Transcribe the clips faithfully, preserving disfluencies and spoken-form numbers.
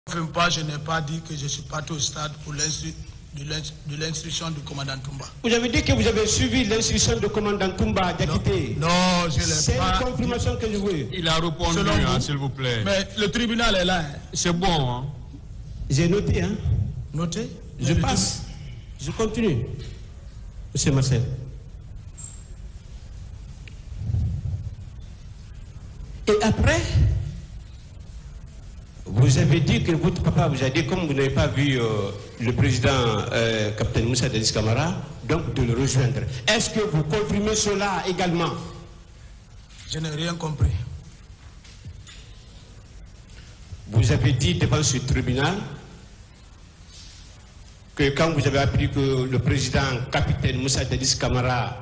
Pas, je n'ai pas dit que je suis parti au stade pour de l'instruction du commandant Toumba. Vous avez dit que vous avez suivi l'instruction du commandant Toumba d'acquitter. Non, non, je l'ai pas. C'est une confirmation que je veux. Il a répondu, hein, s'il vous plaît. Mais le tribunal est là. Hein. C'est bon. Hein. J'ai noté. Hein. Noté. Je passe. Je continue. Monsieur Marcel. Et après, vous avez dit que votre papa vous a dit, comme vous n'avez pas vu euh, le président euh, capitaine Moussa Dadis Camara, donc de le rejoindre. Est-ce que vous confirmez cela également? Je n'ai rien compris. Vous avez dit devant ce tribunal que quand vous avez appris que le président capitaine Moussa Dadis Camara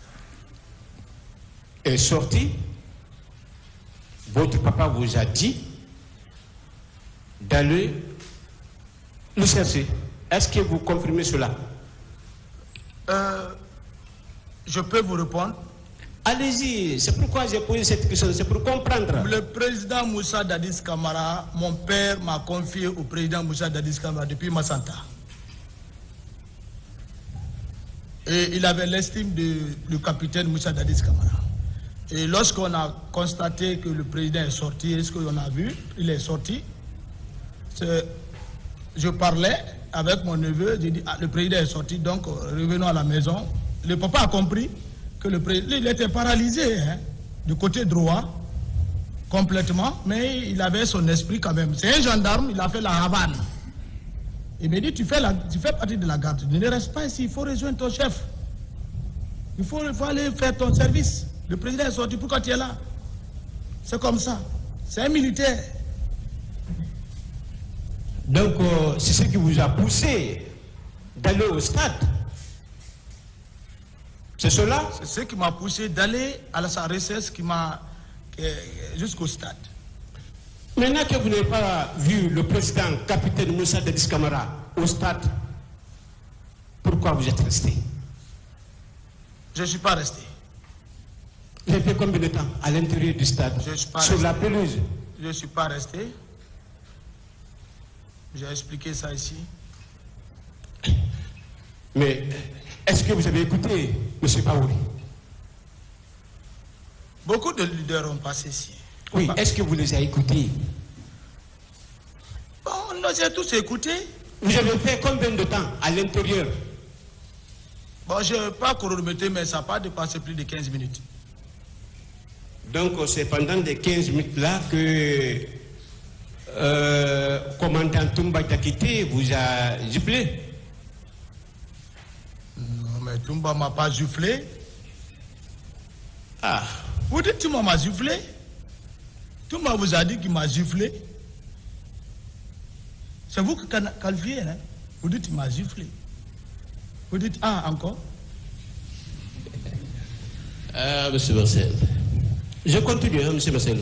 est sorti, votre papa vous a dit d'aller le chercher. Est-ce que vous confirmez cela? euh, Je peux vous répondre. Allez-y, c'est pourquoi j'ai posé cette question, c'est pour comprendre. Le président Moussa Dadis Camara, mon père m'a confié au président Moussa Dadis Camara depuis Massanta. Et il avait l'estime du capitaine Moussa Dadis Camara. Et lorsqu'on a constaté que le président est sorti, est-ce qu'on a vu, il est sorti, je parlais avec mon neveu, j'ai dit, ah, le président est sorti, donc revenons à la maison. Le papa a compris que le président, il était paralysé, hein, du côté droit, complètement, mais il avait son esprit quand même. C'est un gendarme, il a fait la Havane. Il m'a dit, tu fais, la, tu fais partie de la garde, ne reste pas ici, il faut rejoindre ton chef. Il faut, il faut aller faire ton service. Le président est sorti, pourquoi tu es là? C'est comme ça. C'est un militaire. Donc, euh, c'est ce qui vous a poussé d'aller au stade. C'est cela? C'est ce qui m'a poussé d'aller à sa recherche qui m'a jusqu'au stade. Maintenant que vous n'avez pas vu le président capitaine Moussa Dadis Camara au stade, pourquoi vous êtes resté? Je ne suis pas resté. Vous avez fait combien de temps à l'intérieur du stade? Je suis pas sur resté. La pelouse? Je ne suis pas resté. J'ai expliqué ça ici. Mais est-ce que vous avez écouté M. Paouri? Beaucoup de leaders ont passé ici. Oui, est-ce que vous les avez écoutés? Bon, on les a tous écoutés. Vous avez fait combien de temps à l'intérieur? Bon, je n'ai pas chronométré, mais ça n'a pas dépassé plus de quinze minutes. Donc, c'est pendant les quinze minutes-là que euh, commandant Toumba Diakité vous a giflé? Non, mais Toumba ne m'a pas giflé. Ah. Vous dites Toumba m'a giflé? Toumba vous a dit qu'il m'a giflé. C'est vous qui qualifiez, hein? Vous dites qu'il m'a giflé. Vous dites, ah, encore? Ah, monsieur Marcel. Je continue, hein, monsieur Marcel.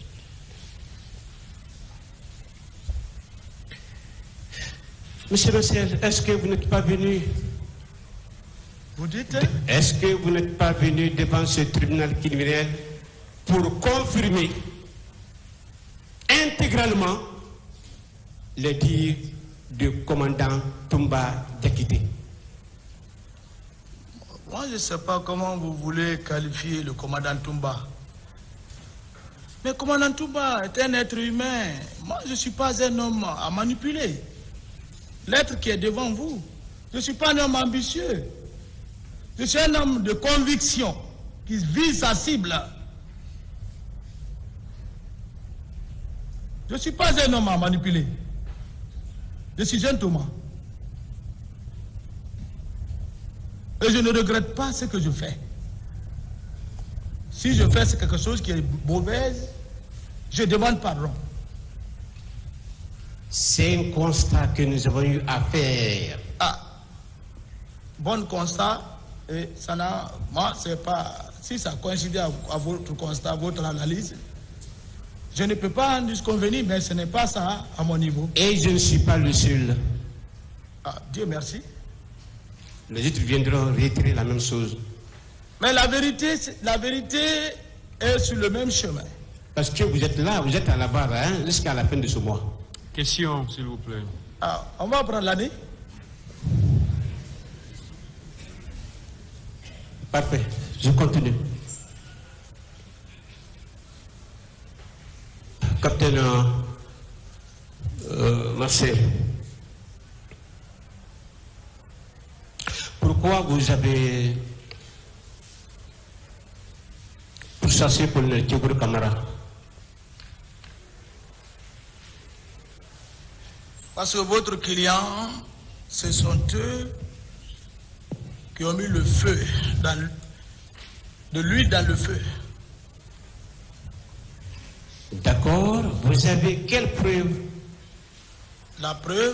Monsieur Marcel, est-ce que vous n'êtes pas venu? Vous dites? Est-ce que vous n'êtes pas venu devant ce tribunal criminel pour confirmer intégralement les dires du commandant Toumba Diakité? Moi, je ne sais pas comment vous voulez qualifier le commandant Toumba. Mais le commandant Toumba est un être humain. Moi, je ne suis pas un homme à manipuler. L'être qui est devant vous, je ne suis pas un homme ambitieux. Je suis un homme de conviction qui vise sa cible. Je ne suis pas un homme à manipuler. Je suis jeune Thomas. Et je ne regrette pas ce que je fais. Si je fais quelque chose qui est mauvaise, je demande pardon. C'est un constat que nous avons eu à faire. Ah, bon constat, et ça n'a, moi, c'est pas, si ça coïncide à, à votre constat, à votre analyse, je ne peux pas en disconvenir, mais ce n'est pas ça à mon niveau. Et je ne suis pas le seul. Ah, Dieu merci. Les autres viendront réitérer la même chose. Mais la vérité, la vérité est sur le même chemin. Parce que vous êtes là, vous êtes à la barre, hein, jusqu'à la fin de ce mois. Question, s'il vous plaît. Ah, on va prendre l'année. Parfait, je continue. Capitaine euh, euh, Marcel, pourquoi vous avez pourchassé pour le Tchèque Camara? Parce que votre client, ce sont eux qui ont mis le feu, dans le, de l'huile dans le feu. D'accord. Vous avez quelle preuve? La preuve,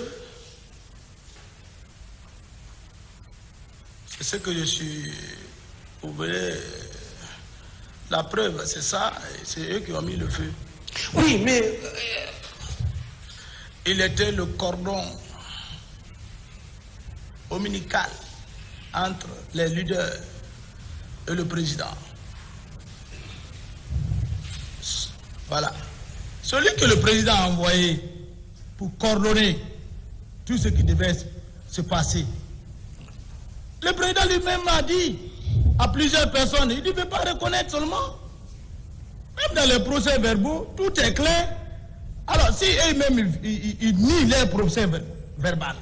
c'est ce que je suis... Vous voyez, la preuve, c'est ça, c'est eux qui ont mis le feu. Oui, mais... Il était le cordon ombilical entre les leaders et le président. Voilà. Celui que le président a envoyé pour coordonner tout ce qui devait se passer. Le président lui-même a dit à plusieurs personnes, il ne veut pas reconnaître seulement. Même dans les procès verbaux, tout est clair. Alors, si eux-mêmes, ils, ils, ils nient les procès verbal,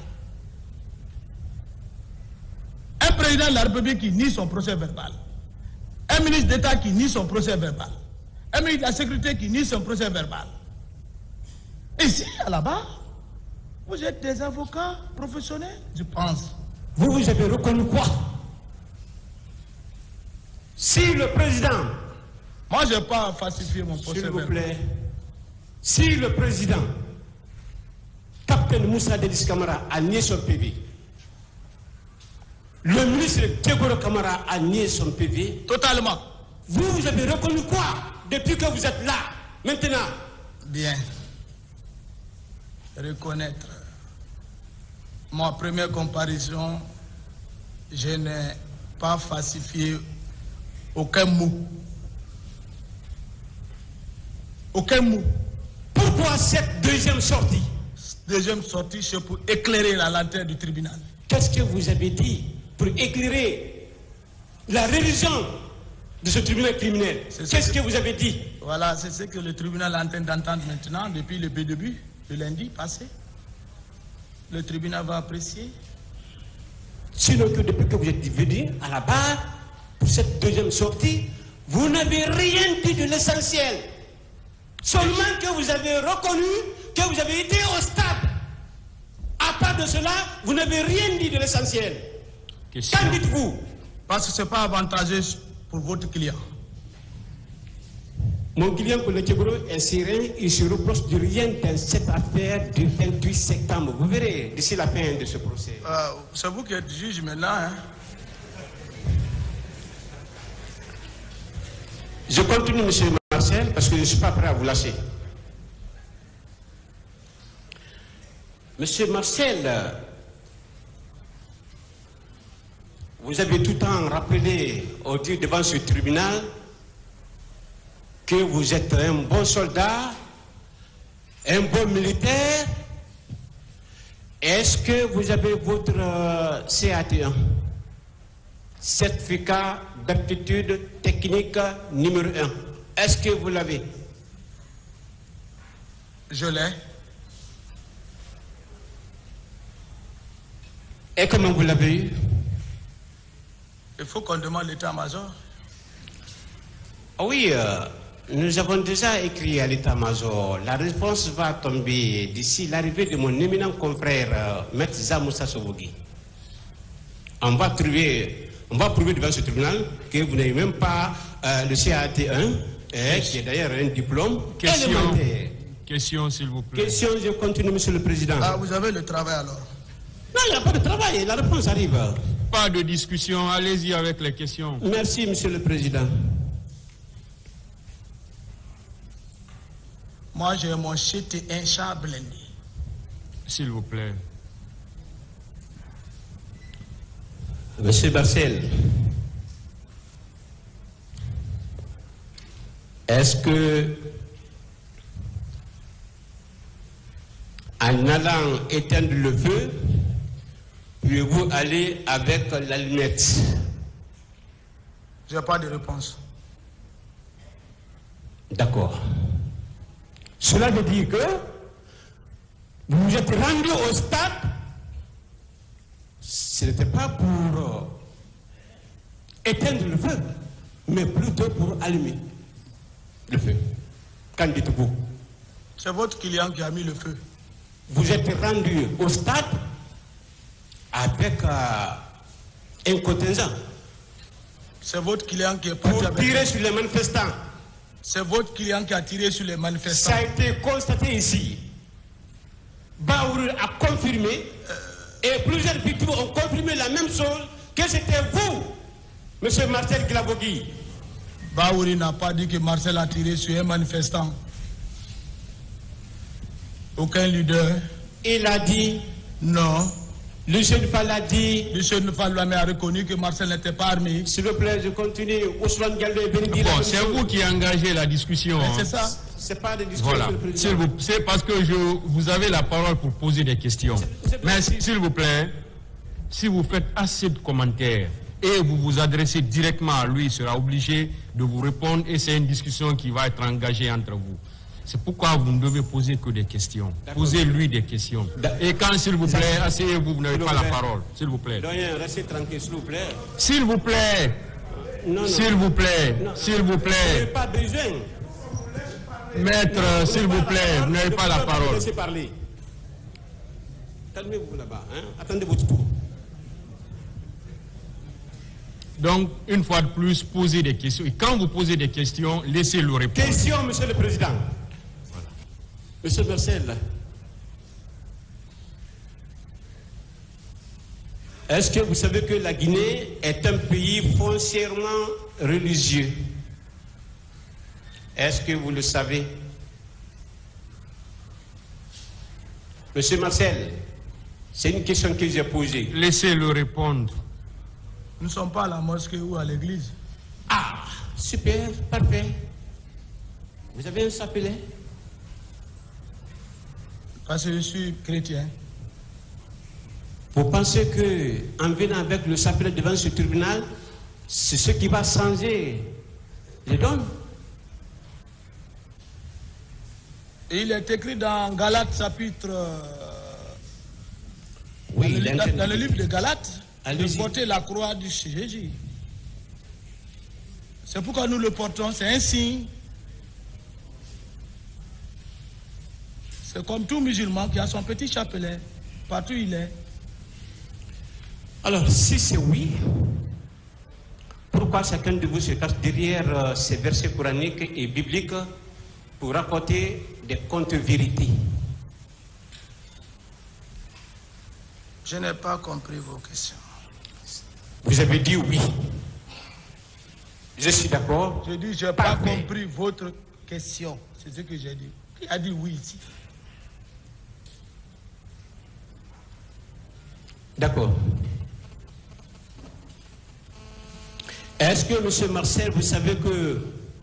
un président de la République qui nie son procès verbal, un ministre d'État qui nie son procès verbal, un ministre de la Sécurité qui nie son procès verbal. Ici, là-bas, vous êtes des avocats professionnels, je pense. Vous, vous avez reconnu quoi? Si le président... Moi, je n'ai pas falsifié mon procès verbal. S'il vous plaît. Si le président, Capitaine Moussa Dadis Camara, a nié son P V, le ministre Tchèque Camara a nié son P V. Totalement. Vous, vous avez reconnu quoi depuis que vous êtes là, maintenant? Bien. Reconnaître. Ma première comparaison, je n'ai pas falsifié aucun mot. Aucun mot. Pourquoi cette deuxième sortie? Deuxième sortie, c'est pour éclairer la lanterne du tribunal. Qu'est-ce que vous avez dit pour éclairer la religion de ce tribunal criminel? Qu'est-ce que... que vous avez dit? Voilà, c'est ce que le tribunal est en train d'entendre maintenant, depuis le début, le lundi passé. Le tribunal va apprécier. Sinon que depuis que vous êtes venu à la barre, pour cette deuxième sortie, vous n'avez rien dit de l'essentiel. Seulement que vous avez reconnu que vous avez été au stade. À part de cela, vous n'avez rien dit de l'essentiel. Qu'en dites-vous? Parce que ce n'est pas avantageux pour votre client. Mon client pour le Tchèque est serein, il se reproche de rien dans cette affaire du vingt-huit septembre. Vous verrez d'ici la fin de ce procès. Euh, c'est vous qui êtes juge maintenant. Hein? Je continue, monsieur Marcel, parce que je ne suis pas prêt à vous lâcher. Monsieur Marcel, vous avez tout le temps rappelé au dire devant ce tribunal que vous êtes un bon soldat, un bon militaire. Est-ce que vous avez votre euh, C A T un, certificat d'aptitude technique numéro un? Est-ce que vous l'avez? Je l'ai. Et comment vous l'avez eu? Il faut qu'on demande l'état-major. Oui, euh, nous avons déjà écrit à l'état-major. La réponse va tomber d'ici l'arrivée de mon éminent confrère, euh, Maître Zamoussa Sobogi. On va trouver, on va prouver devant ce tribunal que vous n'avez même pas euh, le C A T un, eh, qui est d'ailleurs un diplôme Question, élémentaire. question s'il vous plaît. Question, je continue, Monsieur le Président. Ah, vous avez le travail alors? Non, il n'y a pas de travail, la réponse arrive. Pas de discussion, allez-y avec les questions. Merci, Monsieur le Président. Moi, j'ai mon C T un char blindé. S'il vous plaît. Monsieur Marcel, est-ce que En allant éteindre le feu, pouvez-vous aller avec l'allumette? Je n'ai pas de réponse. D'accord. Cela veut dire que vous vous êtes rendu au stade, ce n'était pas pour euh, éteindre le feu, mais plutôt pour allumer le feu. Qu'en dites-vous? C'est votre client qui a mis le feu. Vous êtes rendu au stade avec euh, un contingent C'est votre client qui est parti pour avec... tirer sur les manifestants. C'est votre client qui a tiré sur les manifestants. Ça a été constaté ici. Baourou a confirmé et plusieurs victimes ont confirmé la même chose, que c'était vous, M. Marcel Glabogui. Baouri n'a pas dit que Marcel a tiré sur un manifestant. Aucun leader. Il a dit non. Lucien Fall a dit. Lucien Fall a reconnu que Marcel n'était pas armé. S'il vous plaît, je continue. Ousmane Diallo est venu dire. Bon, c'est vous qui engagez la discussion. Hein. C'est ça. C'est pas de discussion. Voilà. C'est parce que je, vous avez la parole pour poser des questions. Mais s'il vous plaît, si vous faites assez de commentaires et vous vous adressez directement à lui, il sera obligé de vous répondre et c'est une discussion qui va être engagée entre vous. C'est pourquoi vous ne devez poser que des questions. Posez-lui des questions. Et quand, s'il vous plaît, asseyez-vous, vous n'avez pas la parole. S'il vous plaît. Doyen, restez tranquille, s'il vous plaît. S'il vous plaît. S'il vous plaît. S'il vous plaît. Vous n'avez pas besoin. Maître, s'il vous plaît, vous n'avez pas la parole. Laissez parler. Calmez-vous là-bas. Hein? Attendez votre tour. Donc, une fois de plus, posez des questions. Et quand vous posez des questions, laissez-le répondre. Question, Monsieur le Président. Voilà. Monsieur Marcel, est-ce que vous savez que la Guinée est un pays foncièrement religieux? Est-ce que vous le savez? Monsieur Marcel, c'est une question que j'ai posée. Laissez-le répondre. Nous ne sommes pas à la mosquée ou à l'église. Ah, super, parfait. Vous avez un chapelet? Parce que je suis chrétien. Vous pensez que en venant avec le chapelet devant ce tribunal, c'est ce qui va changer les dons? Et il est écrit dans Galates chapitre... Euh, oui, dans, le, dans, dans le livre de Galates, de porter la croix du Jésus. C'est pourquoi nous le portons, c'est un signe. C'est comme tout musulman qui a son petit chapelet, partout où il est. Alors, si c'est oui, pourquoi chacun de vous se cache derrière euh, ces versets coraniques et bibliques pour rapporter des contre-vérités? Je n'ai pas compris vos questions. Vous avez dit oui. Je suis d'accord. Je dis, je n'ai pas compris votre question. C'est ce que j'ai dit. Qui a dit oui ici? D'accord. Est-ce que, monsieur Marcel, vous savez que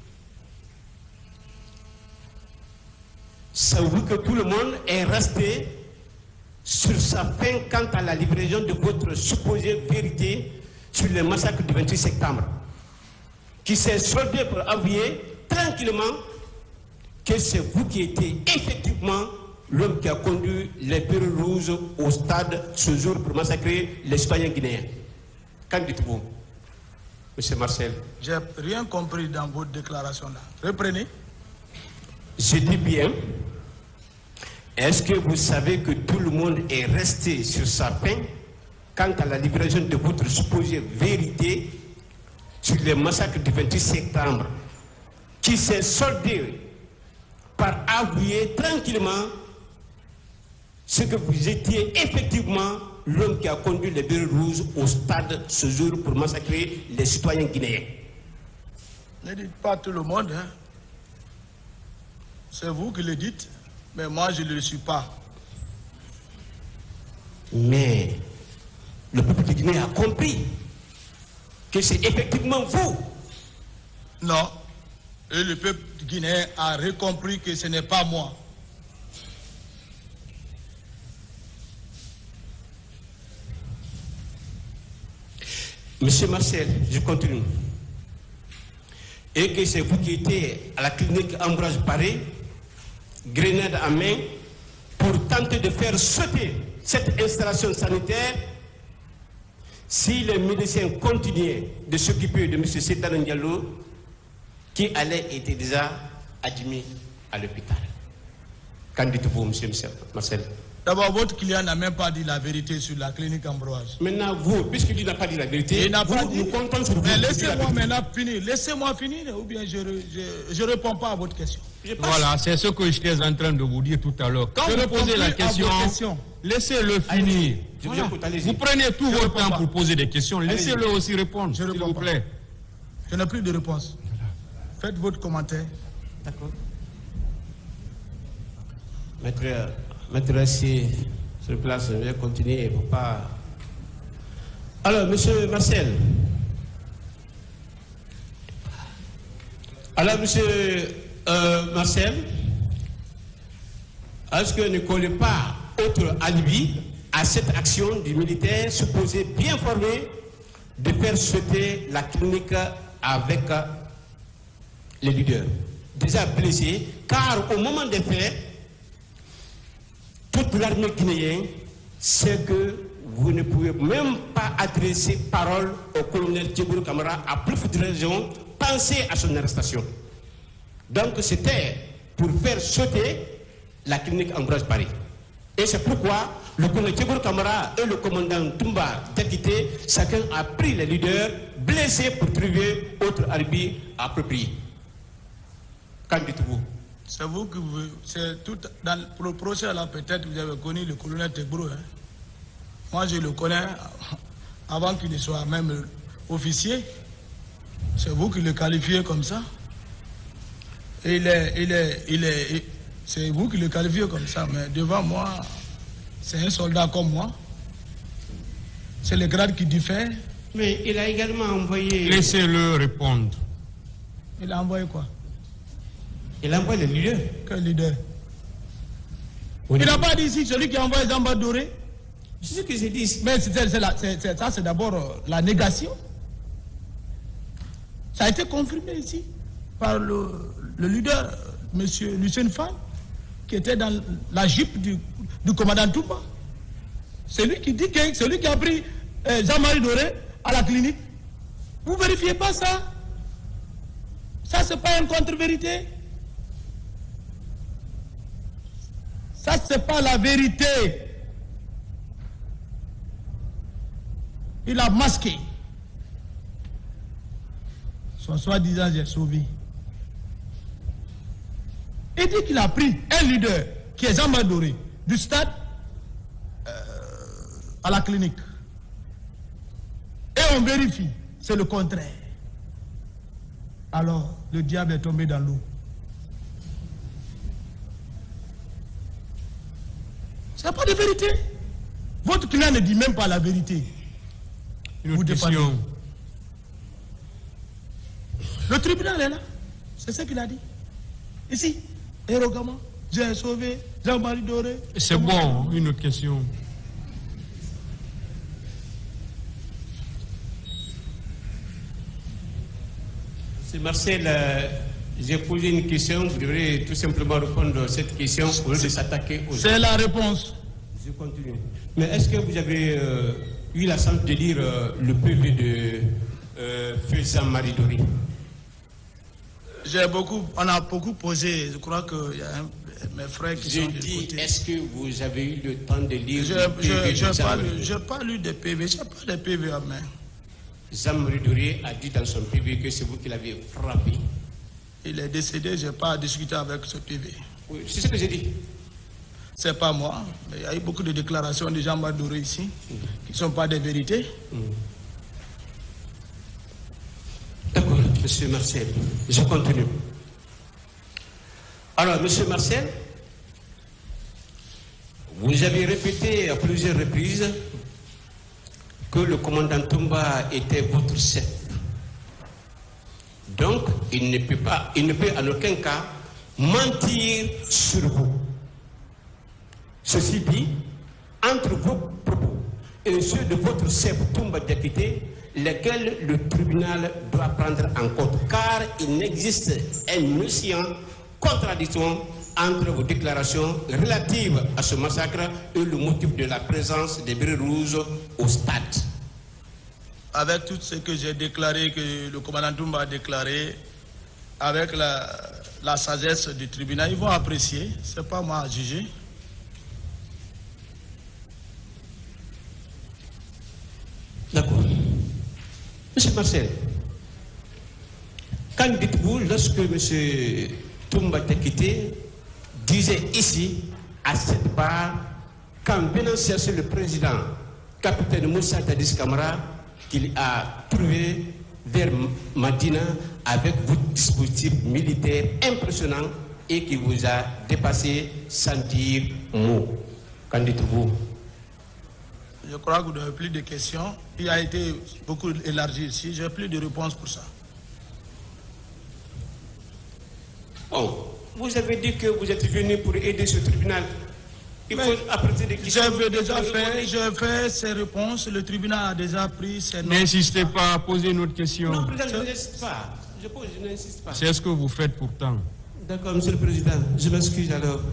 c'est vous que tout le monde est resté sur sa faim quant à la livraison de votre supposée vérité sur le massacre du vingt-huit septembre, qui s'est soldé pour avouer tranquillement que c'est vous qui étiez effectivement l'homme qui a conduit les Péreux Rouges au stade ce jour pour massacrer les citoyens guinéens. Qu'en dites-vous, monsieur Marcel? J'ai rien compris dans votre déclaration là. Reprenez. Je dis bien, est-ce que vous savez que tout le monde est resté sur sa faim quant à la livraison de votre supposée vérité sur les massacres du vingt-huit septembre, qui s'est soldé par avouer tranquillement ce que vous étiez effectivement l'homme qui a conduit les Péreux Rouges au stade ce jour pour massacrer les citoyens guinéens? Ne dites pas tout le monde, hein. C'est vous qui le dites, mais moi je ne le suis pas. Mais le peuple de Guinée a compris que c'est effectivement vous. Non. Et le peuple guinéen a recompris que ce n'est pas moi. Monsieur Marcel, je continue. Et que c'est vous qui étiez à la clinique Ambroise Paré, grenade en main, pour tenter de faire sauter cette installation sanitaire si les médecins continuaient de s'occuper de M. Sétan Ndiallo, qui allait être déjà admis à l'hôpital. Qu'en dites-vous, M. Marcel? D'abord, votre client n'a même pas dit la vérité sur la clinique Ambroise. Maintenant, vous, puisqu'il n'a pas dit la vérité, il n'a vous, pas dit. Nous comptons sur vous. Mais laissez-moi maintenant finir. Laissez-moi finir, ou bien je ne réponds pas à votre question. Voilà, c'est ce que j'étais en train de vous dire tout à l'heure. Quand je vous posez la question, laissez-le finir. Voilà. Vous prenez tout je votre temps pas. pour poser des questions. Laissez-le aussi répondre, s'il vous plaît. Je n'ai plus de réponse. Faites votre commentaire. D'accord. Maître, maître assis sur place, je vais continuer pour pas. Alors, monsieur Marcel. Alors, monsieur euh, Marcel, est-ce que ne connaît pas autre alibi à cette action du militaire supposé bien formé de faire sauter la clinique avec les leaders déjà blessés, car au moment des faits, toute l'armée guinéenne sait que vous ne pouvez même pas adresser parole au colonel Djibril Camara à plus de raison, penser à son arrestation. Donc c'était pour faire sauter la clinique Ambroise Paré. Et c'est pourquoi le colonel Djibril Camara et le commandant Toumba Diakité, chacun a pris les leaders blessés pour trouver autre arbitre approprié. Qu'en dites-vous? C'est vous que vous... C'est tout dans le procès là, peut-être vous avez connu le colonel Tegbro. Hein? Moi, je le connais avant qu'il ne soit même officier. C'est vous qui le qualifiez comme ça. Il est... Il est... Il est... C'est vous qui le qualifiez comme ça. Mais devant moi, c'est un soldat comme moi. C'est le grade qui diffère. Mais il a également envoyé... Laissez-le répondre. Il a envoyé quoi? Il a envoyé le leader. Quel leader? Oui. Il n'a pas dit ici, celui qui a envoyé Zamba Doré. C'est ce que j'ai dit ici. Mais c'est, c'est la, c'est, c'est, ça, c'est d'abord euh, la négation. Ça a été confirmé ici par le, le leader, M. Lucien Fall, qui était dans la jeep du, du commandant Toumba. C'est lui qui dit que c'est lui qui a pris euh, Jean-Marie Doré à la clinique. Vous ne vérifiez pas ça? Ça, c'est pas une contre-vérité. Ça, c'est pas la vérité. Il a masqué son soi-disant j'ai sauvé. Il dit qu'il a pris un leader qui est Jean-Marie Doré du stade euh, à la clinique. Et on vérifie, c'est le contraire. Alors, le diable est tombé dans l'eau. Ce n'est pas de vérité. Votre client ne dit même pas la vérité. Une autre question. Le tribunal est là. C'est ce qu'il a dit. Ici, arrogamment, j'ai sauvé Jean-Marie Doré. C'est bon, une autre question. C'est Marcel, euh, j'ai posé une question, vous devrez tout simplement répondre à cette question au lieu de s'attaquer aux... C'est la réponse. Je continue. Mais est-ce que vous avez euh, eu la chance de lire euh, le P V de euh, Feu Jean-Marie Doré? J'ai beaucoup, on a beaucoup posé, je crois qu'il y a un, mes frères qui je sont dis, de côté. Est-ce que vous avez eu le temps de lire je, le P V je, de Jean-Marie Doré? Je n'ai pas lu de P V, je n'ai pas de P V à main. Jean-Marie Doré a dit dans son P V que c'est vous qui l'avez frappé. Il est décédé, je n'ai pas discuté avec ce P V. Oui, c'est ce que j'ai dit. C'est pas moi, mais il y a eu beaucoup de déclarations de Jean-Marie Doré ici, mmh. qui ne sont pas des vérités. Mmh. D'accord, monsieur Marcel, je continue. Alors, monsieur Marcel, vous avez répété à plusieurs reprises que le commandant Toumba était votre chef. Donc, il ne peut pas, il ne peut en aucun cas mentir sur vous. Ceci dit, entre vos propos et ceux de votre chef Toumba Diakité, lesquels le tribunal doit prendre en compte, car il n'existe un océan contradiction entre vos déclarations relatives à ce massacre et le motif de la présence des bérets rouges au stade. Avec tout ce que j'ai déclaré, que le commandant Toumba a déclaré, avec la, la sagesse du tribunal, ils vont apprécier, ce n'est pas moi à juger. D'accord. Monsieur Marcel, qu'en dites-vous lorsque M. Toumba Diakité disait ici, à cette barre, quand venant chercher le président, capitaine Moussa Dadis Camara, qu'il a trouvé vers Madina avec votre dispositif militaire impressionnant et qui vous a dépassé sans dire mot. Qu'en dites-vous? Je crois que vous n'avez plus de questions. Il a été beaucoup élargi ici. Je n'ai plus de réponse pour ça. Bon, vous avez dit que vous êtes venu pour aider ce tribunal. Il faut apporter des questions. J'avais déjà fait, j'ai fait ces réponses. Le tribunal a déjà pris ses notes. N'insistez pas à poser une autre question. Non, président, je n'insiste pas. Je pose, je n'insiste pas. C'est ce que vous faites pourtant. D'accord, monsieur le président. Je m'excuse alors.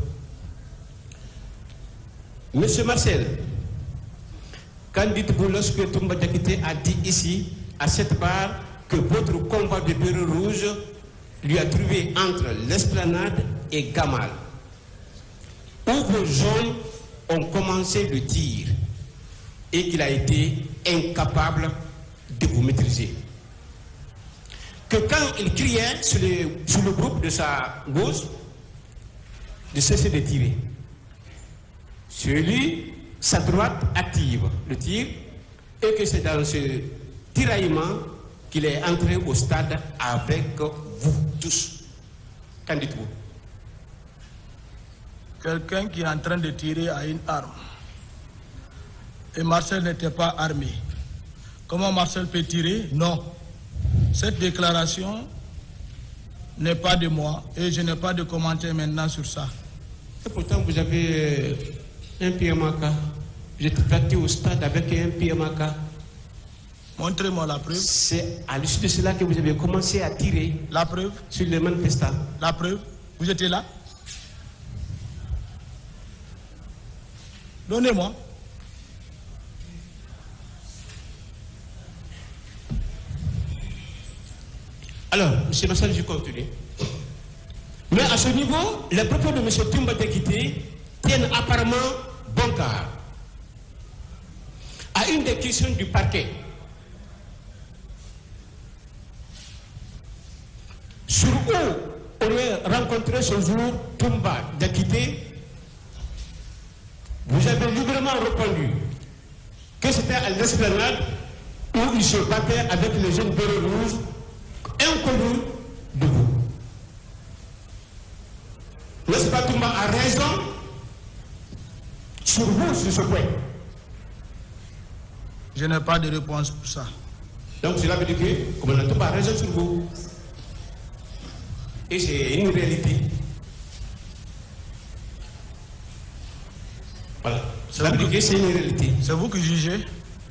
Monsieur Marcel, quand dites-vous lorsque Toumba Diakité a dit ici, à cette barre, que votre convoi de bérets rouges lui a trouvé entre l'esplanade et Gamal, où vos hommes ont commencé le tir et qu'il a été incapable de vous maîtriser. Que quand il criait sur, les, sur le groupe de sa gauche, de cesser de tirer. Sur lui, sa droite active le tir et que c'est dans ce tiraillement qu'il est entré au stade avec vous tous. Qu'en dites-vous? Quelqu'un qui est en train de tirer à une arme. Et Marcel n'était pas armé. Comment Marcel peut tirer? Non. Cette déclaration n'est pas de moi et je n'ai pas de commentaire maintenant sur ça. Et pourtant, vous avez un P M A K. Vous êtes parti au stade avec un P M A K. Montrez-moi la preuve. C'est à l'issue de cela que vous avez commencé à tirer. La preuve? Sur les manifestants. La preuve? Vous étiez là? Donnez-moi. Alors, M. Massal, je continue. Mais à ce niveau, les propos de M. Toumba Diakité tiennent apparemment bon quart. À une des questions du parquet, sur où aurait rencontré ce jour Toumba Diakité, vous avez librement répondu que c'était à l'esplanade où il se battait avec les jeunes bérets rouges inconnus de vous. N'est-ce pas, Toumba a raison sur vous, sur ce point? Je n'ai pas de réponse pour ça. Donc cela veut dire que commandant Toumba a raison sur vous. Et c'est une réalité. Voilà. Cela veut dire que c'est une réalité. C'est vous qui jugez.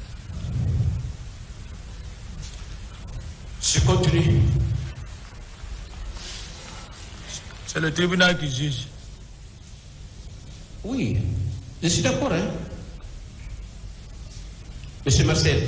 Je continue. C'est le tribunal qui juge. Oui, je suis d'accord, hein. Monsieur Marcel,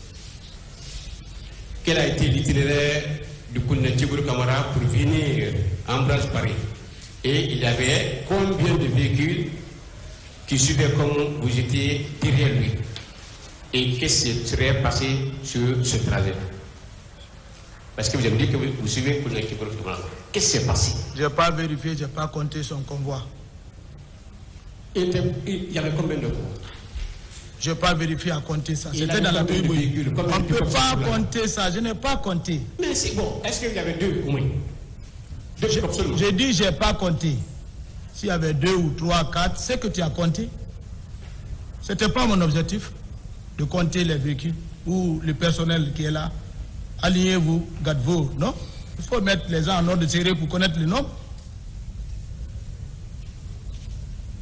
quel a été l'itinéraire du colonel Tchibourou Kamara pour venir en branche Paris? Et il y avait combien de véhicules qui suivaient comme vous étiez derrière lui? Et qu'est-ce qui serait passé sur ce trajet? Parce que vous avez dit que vous, vous suivez le colonel Tchibourou Kamara. Qu'est-ce qui s'est passé? Je n'ai pas vérifié, je n'ai pas compté son convoi. Il, était, il y avait combien de convois? Je n'ai pas vérifié à compter ça. C'était dans la combien de véhicules? On ne peut pas compter ça, je n'ai pas compté. Mais c'est bon. Est-ce qu'il y avait deux au moins? Deux Je, je dis je n'ai pas compté. S'il y avait deux ou trois, quatre, c'est que tu as compté. Ce n'était pas mon objectif de compter les véhicules ou le personnel qui est là. Alignez-vous, gardez-vous, non? Il faut mettre les gens en ordre serré pour connaître le nombre.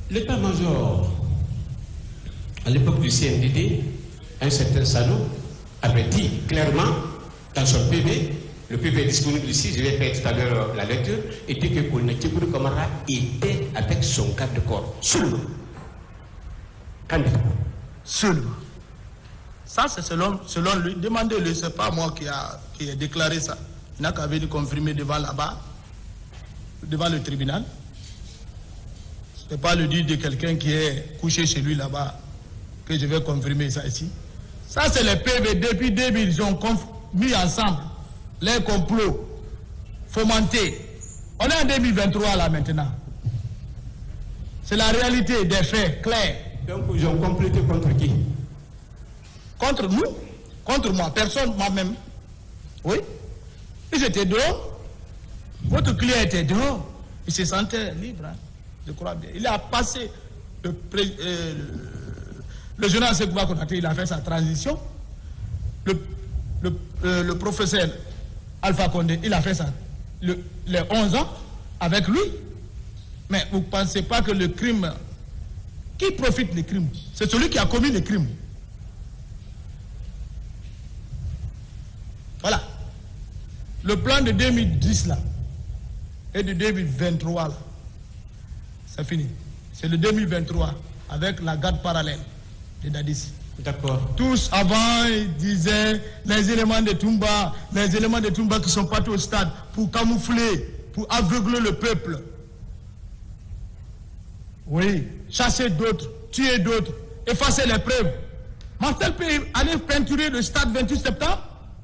L'état-major, à l'époque du C N D D, un certain Sano, avait dit clairement dans son P V, le P V est disponible ici, je vais faire tout à l'heure la lecture, et dit que Colonel Tchiboury Kamara était avec son garde-corps. Seulement. Qu'en dites-vous? Seulement. Ça, c'est selon, selon lui. Demandez-le, ce n'est pas moi qui a, qui a déclaré ça. Il n'a qu'à venir confirmer devant là-bas, devant le tribunal. Ce n'est pas le dire de quelqu'un qui est couché chez lui là-bas que je vais confirmer ça ici. Ça, c'est les P V depuis deux mille, ils ont mis ensemble les complots fomentés. On est en deux mille vingt-trois là maintenant. C'est la réalité des faits clairs. Donc, ils ont complété contre qui? Contre nous, contre moi, personne, moi-même. Oui. Ils étaient dehors. Votre client était dehors. Il se sentait libre, hein, je crois bien. Il a passé le, pré, euh, le, le journal Sekouba Konaté, il a fait sa transition. Le, le, euh, le professeur Alpha Condé, il a fait ça le, les onze ans avec lui. Mais vous ne pensez pas que le crime, qui profite des crimes? C'est celui qui a commis les crimes. Voilà. Le plan de deux mille dix là et de deux mille vingt-trois là, c'est fini. C'est le deux mille vingt-trois avec la garde parallèle de Dadis. D'accord. Tous avant, ils disaient les éléments de Toumba, les éléments de Toumba qui sont partis au stade pour camoufler, pour aveugler le peuple. Oui, chasser d'autres, tuer d'autres, effacer les preuves. Marcel peut aller peinturer le stade vingt-huit septembre.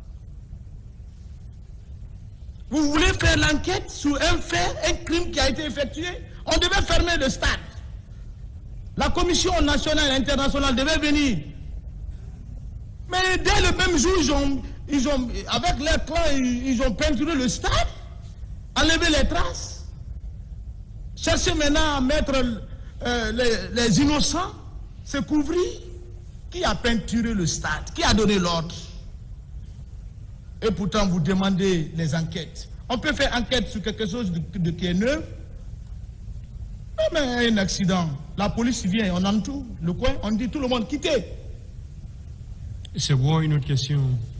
Vous voulez faire l'enquête sur un fait, un crime qui a été effectué? On devait fermer le stade. La commission nationale et internationale devait venir. Mais dès le même jour, ils ont, ils ont, avec leur clan, ils, ils ont peinturé le stade, enlevé les traces, chercher maintenant à mettre euh, les, les innocents, se couvrir. Qui a peinturé le stade? Qui a donné l'ordre? Et pourtant, vous demandez les enquêtes. On peut faire enquête sur quelque chose de, de qui est neuf. Non, mais un accident. La police vient, on entoure le coin, on dit tout le monde quittez. C'est bon, une autre question.